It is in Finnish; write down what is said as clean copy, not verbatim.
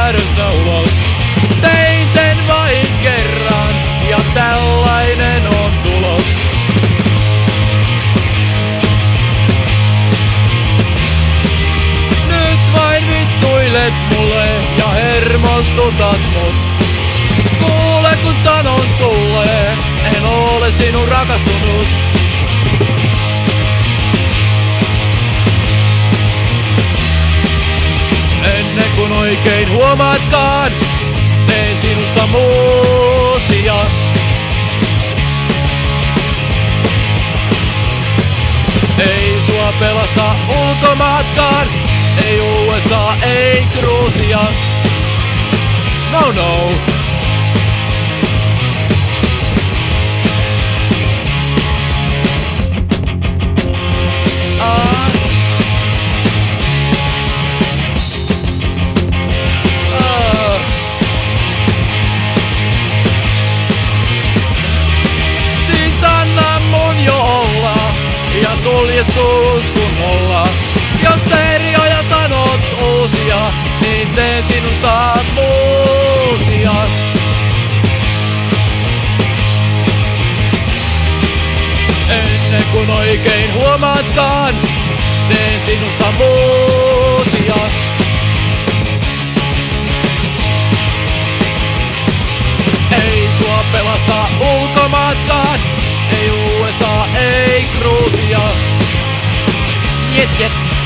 lähdössä ulos. Tein sen vain kerran ja tällainen on tulos. Nyt vain vittuilet mulle ja hermostutat mut. Kuule kun sanon sulle, en ole sinun rakastunut. Ennen kuin oikein huomaatkaan, teen sinusta muusia. Ei sua pelasta ulkomaatkaan, ei USA, ei Gruusia. No no. Ja sulje suus kunnolla. Jos serioja sanot uusia, niin teen sinusta muusia. Ennen kuin oikein huomaatkaan, teen sinusta muusia. Ei sua pelasta ulkomaatkaan, ei USA, ei Gruusia. Jet jet.